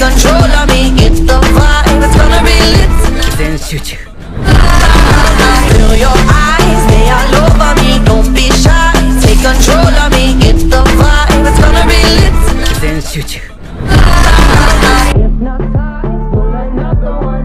control of me, it's the vibe, it's gonna be lit tonight. 全集中 Feel your eyes, they all over me, don't be shy, take control of me, it's the vibe, it's gonna be lit tonight. 全集中 Hypnotized, pull another one.